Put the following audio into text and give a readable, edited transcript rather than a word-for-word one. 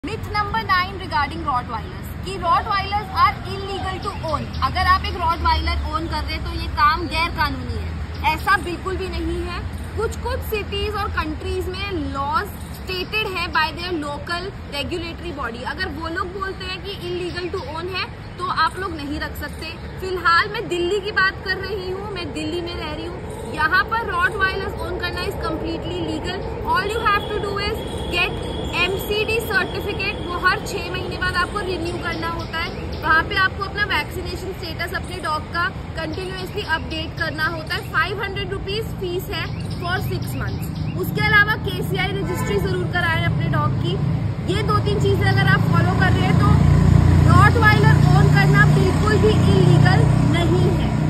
Myth number 9 regarding Rottweilers कि Rottweilers are illegal to own. अगर आप एक रॉटवाइलर ओन कर रहे हैं तो ये काम गैर कानूनी है। ऐसा बिल्कुल भी नहीं है। कुछ सिटीज और कंट्रीज में लॉज स्टेटेड है by their local regulatory body. अगर वो लोग बोलते हैं कि इलीगल टू ओन है तो आप लोग नहीं रख सकते। फिलहाल मैं दिल्ली की बात कर रही हूँ, मैं दिल्ली में रह रही हूँ। यहाँ पर रॉटवाइलर्स ओन करना is completely legal. All you have to do is get MCD certificate. वो हर 6 महीने बाद आपको रिन्यू करना होता है। वहाँ पे आपको अपना वैक्सीनेशन स्टेटस अपने डॉग का कंटिन्यूसली अपडेट करना होता है। 500 रुपीज फीस है फॉर 6 मंथ्स। उसके अलावा KCI रजिस्ट्री जरूर कराएं अपने डॉग की। ये 2-3 चीजें अगर आप फॉलो कर रहे हैं तो रॉटवाइलर ओन करना बिल्कुल भी इलीगल नहीं है।